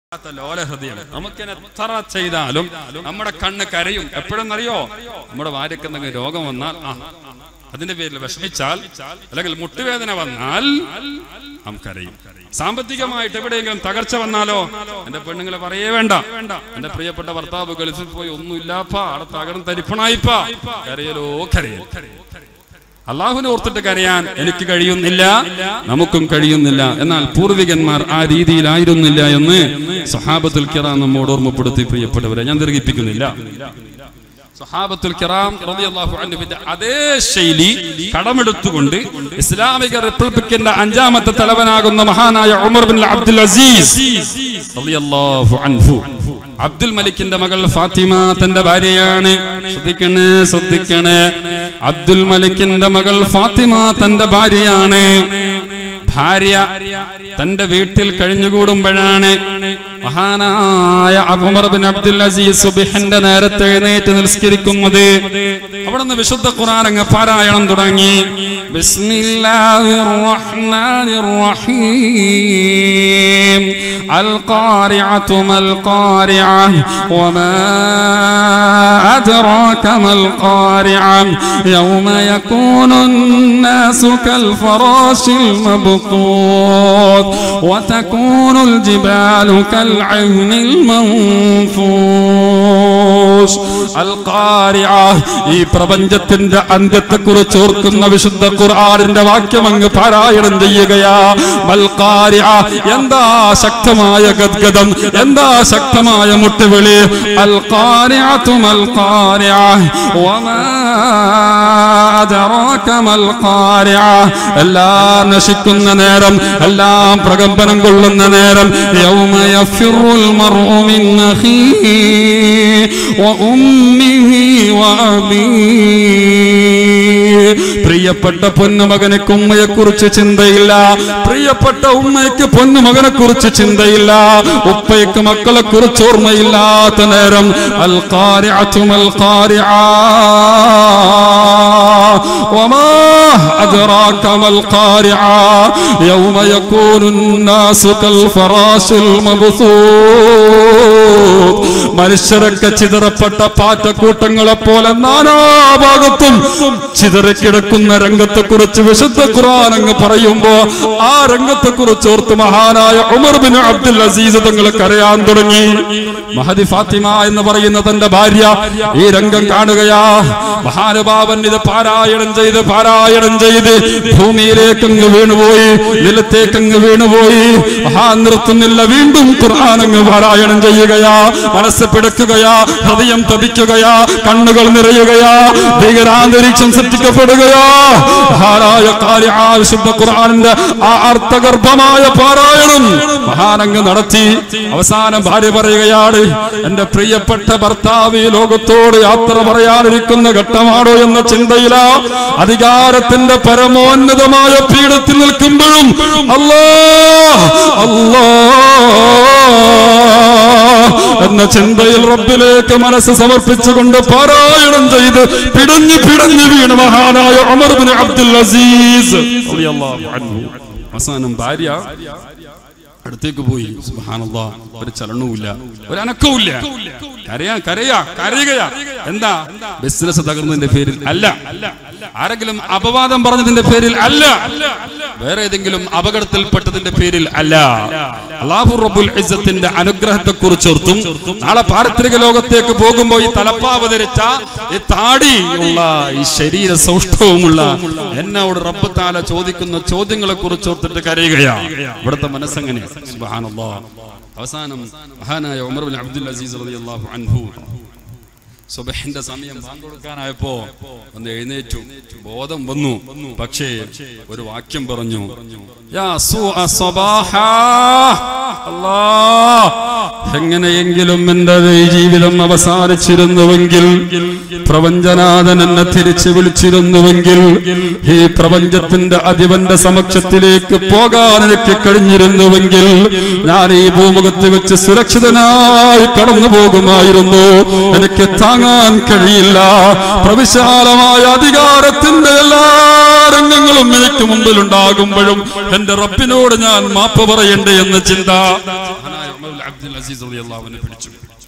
നമുക്ക് എത്ര ചെയ്താലും നമ്മുടെ കണ്ണ് കരയും. എപ്പോഴെന്നറിയോ? നമ്മുടെ ഭാര്യക്ക് എന്തെങ്കിലും രോഗം വന്നാൽ അതിന്റെ പേരിൽ വിഷമിച്ചാൽ അല്ലെങ്കിൽ മുട്ടുവേദന വന്നാൽ നമുക്കറിയും. സാമ്പത്തികമായിട്ട് എവിടെയെങ്കിലും തകർച്ച വന്നാലോ എന്റെ പെണ്ണുങ്ങളെ പറയേ വേണ്ട. എന്റെ പ്രിയപ്പെട്ട ഭർത്താവ് ഗൾഫിൽ പോയി ഒന്നുമില്ലാപ്പാ, അവിടെ തകർന്ന് തരിപ്പണായിപ്പാ, കരയലോ കരയൽ. അള്ളാഹുവിനെ ഓർത്തിട്ട് കരയാൻ എനിക്ക് കഴിയുന്നില്ല, നമുക്കും കഴിയുന്നില്ല. എന്നാൽ പൂർവികന്മാർ ആ രീതിയിലായിരുന്നില്ല എന്ന് സ്വഹാബത്തുൽ കിറാം നമ്മോട് ഓർമ്മപ്പെടുത്തി. പ്രിയപ്പെട്ടവരെ, ഞാൻ ദീർഘിപ്പിക്കുന്നില്ല. സ്വഹാബത്തുൽ കിറാം റളിയല്ലാഹു അൻഹുവിന്റെ അതേ ശൈലി കടമെടുത്തുകൊണ്ട് ഇസ്ലാമിക റിപ്പബ്ലിക്കിന്റെ 5ാമത്തെ തലവനാകുന്ന മഹാനായ ഉമർ ബിൻ അബ്ദുൽ അസീസ് റളിയല്ലാഹു അൻഹു, അബ്ദുൽ മലിക്കിന്റെ മകൾ ഫാത്തിമ തന്റെ ഭാര്യയാണ്. ശ്രദ്ധിക്കണേ. അബ്ദുൽ മലിക്കിന്റെ മകൾ ഫാത്തിമ തന്റെ ഭാര്യയാണ്. ഭാര്യ തന്റെ വീട്ടിൽ കഴിഞ്ഞുകൂടുമ്പോഴാണ് മഹാനായ ഉമർ ബിൻ അബ്ദുൽ അസീസ് സുബ്ഹിന്റെ നേരത്തെ എഴുന്നേറ്റ് നിസ്കരിക്കുന്നത്. അവിടുന്ന് വിശുദ്ധ ഖുർആൻ അങ്ങ് പാരായണം തുടങ്ങി. ബിസ്മില്ലാഹിർ റഹ്മാനിർ റഹീം. അൽ ഖാരിഅതു മൽ ഖാരിഅ വമാ അദ്റാക മൽ ഖാരിഅ യൗമ യകൂനുൻ നാസു കൽ ഫറാശിൽ മബ്തൂത് വതകൂനുൽ ജിബാലു കൽ ഐനിൽ മൻഫൂസ്. അൽ ഖാരിഅ, ഈ പ്രപഞ്ചത്തിന്റെ അന്ത്യത്തെക്കുറിച്ച് ഓർക്കുന്ന വിശുദ്ധ ഖുർആനിന്റെ വാക്യം അങ്ങ് പാരായണം ചെയ്യുകയാ. മൽ ഖാരിഅ, എന്താ ശക്തമായ ഗദ്ഗദം, എന്താ ശക്തമായ മുട്ടുവിളി. അൽ ഖാരിഅതു മൽ ഖാരിഅ വമാ അദ്റാക മൽ ഖാരിഅ. എല്ലാം നശിക്കുന്ന നേരം, എല്ലാം പ്രകമ്പനം കൊള്ളുന്ന നേരം. യൗമ യഫിറുൽ മർഉ മിൻ അഖീഹി വഉമ്മിഹി വഅബീഹി. പ്രിയപ്പെട്ട പൊന്നുമകനക്ക് ഉമ്മയെ കുറിച്ച് ചിന്തയില്ല, പ്രിയപ്പെട്ട ഉമ്മയ്ക്ക് പൊന്നുമകനെ കുറിച്ച് ചിന്തയില്ല, ഉപ്പയ്ക്ക് മക്കളെ കുറിച്ച് ഓർമ്മയില്ലാത്ത നേരം. അൽ ഖാരിഅതു മൽ ഖാരിഅ വമാ അദ്റാക മൽ ഖാരിഅ യൗമ യകൂനുൻ നാസു കൽ ഫറാശിൽ മബ്സൂത്. മനുഷ്യരൊക്കെ ചിതറപ്പെട്ട പാറ്റക്കൂട്ടങ്ങളെ പോലെ നാനാഭാഗത്തും ചിതറിക്കിടക്കുന്ന രംഗത്തെ കുറിച്ച് വിശുദ്ധ ഖുർആൻ അങ്ങ് പറയുമ്പോ ആ രംഗത്തെ കുറിച്ച് ഓർത്ത് മഹാനായ ഉമർ ബിൻ അബ്ദുൽ അസീസ് തങ്ങൾ കരയാൻ തുടങ്ങി. മഹദി ഫാത്തിമ എന്ന് പറയുന്ന തന്റെ ഭാര്യ ഈ രംഗം കാണുകയാ. മഹാനുഭാവൻ ഇത് പാരായണം ചെയ്ത് ഭൂമിയിലേക്കങ്ങ് വീണുപോയി, നിലത്തേക്കങ്ങ് വീണുപോയി. നിർത്തുന്നില്ല, വീണ്ടും ഖുർആൻ അങ്ങ് പാരായണം ചെയ്യുകയാ. മനസ്സ് പിടക്കുകയാ, ഹൃദയം തപിക്കുകയാ, കണ്ണുകൾ നിറയുകയാ, ഭീകരാന്തരീക്ഷം സൃഷ്ടിക്കപ്പെടുകയാ. വിശുദ്ധ ഖുർആനിന്റെ ആ അർത്ഥഗർഭമായ പാരായണം മഹാനങ്ങ് നടത്തി. അവസാനം ഭാര്യ പറയുകയാണ്, എന്റെ പ്രിയപ്പെട്ട ഭർത്താവ് ഈ ലോകത്തോട് യാത്ര പറയാനിരിക്കുന്ന ഘട്ടമാണോ എന്ന ചിന്തയിലാ. അധികാരത്തിന്റെ പരമോന്നതമായ പീഠത്തിൽ നിൽക്കുമ്പോഴും അല്ലാഹ് എന്ന ചിന്തയിൽ റബ്ബിലേക്ക് മനസ്സ് സമർപ്പിച്ചുകൊണ്ട് പാരായണം ചെയ്ത് പിടഞ്ഞു വീണ മഹാനായ ഉമർ ബിൻ അബ്ദുൽ അസീസ് റളിയല്ലാഹു അൻഹു. അവസാനം ഭാര്യ അടുത്തേക്ക് പോയി. സുബ്ഹാനല്ലാഹ്, ഒരു ചലനവുമില്ല, ഒരു അനക്കവുമില്ല. കരയുകയാ. എന്താ? ബിസിനസ് തകർന്നതിന്റെ പേരിൽ അല്ല, ആരെങ്കിലും അപവാദം പറഞ്ഞതിന്റെ പേരിൽ അല്ല, വേറെ ഏതെങ്കിലും അപകടത്തിൽപ്പെട്ടതിന്റെ പേരിൽ അല്ല. അല്ലാഹു റബ്ബുൽ ഇസ്സത്തിന്റെ അനുഗ്രഹത്തെ കുറിച്ചോർത്തും നാളെ പാരത്രിക ലോകത്തേക്ക് പോകുമ്പോൾ ഈ തലപ്പാവ് ധരിച്ച, ഈ താടിയുള്ള, ഈ ശരീര സൗഷ്ഠവമുള്ള എന്നോട് റബ്ബ് തആല ചോദിക്കുന്ന ചോദ്യങ്ങളെ കുറിച്ചോർത്തിട്ട് കരയുകയാണ്. ഇവിടുത്തെ മനസ്സങ്ങനെ. സുബ്ഹാനല്ലാഹ്. അവസാനം മഹാനായ ഉമർ ബിൻ അബ്ദുൽ അസീസ് റളിയല്ലാഹു അൻഹു സുബ്ഹിന്റെ സമയം ബാങ്ക് കൊടുക്കാനായപ്പോ ഒന്ന് എഴുന്നേറ്റു, ബോധം വന്നു. പക്ഷേ ഒരു വാക്യം പറഞ്ഞു, യാ സൂഅ സബാഹാ. അല്ലാഹ്, എങ്ങനെയെങ്കിലും എന്റെ ജീവിതം അവസാനിച്ചിരുന്നുവെങ്കിൽ, പ്രപഞ്ചനാഥൻ എന്നെ തിരിച്ചു വിളിച്ചിരുന്നുവെങ്കിൽ, ഈ പ്രപഞ്ചത്തിന്റെ അധിപന്റെ സമക്ഷത്തിലേക്ക് പോകാൻ എനിക്ക് കഴിഞ്ഞിരുന്നുവെങ്കിൽ ഞാൻ ഈ ഭൂമുഖത്ത് വെച്ച് സുരക്ഷിതനായി കടന്നു പോകുമായിരുന്നു. എനിക്ക് താങ്ങാൻ കഴിയില്ല. പ്രവിശാലമായ അധികാരത്തിന്റെ എല്ലാ രംഗങ്ങളും എനിക്ക് മുമ്പിൽ ഉണ്ടാകുമ്പോഴും എന്റെ റബ്ബിനോട് ഞാൻ മാപ്പ് പറയണ്ടേ എന്ന ചിന്ത അബ്ദുൽ അസീസ് റളിയല്ലാഹു അൻഹു പിടിച്ചു.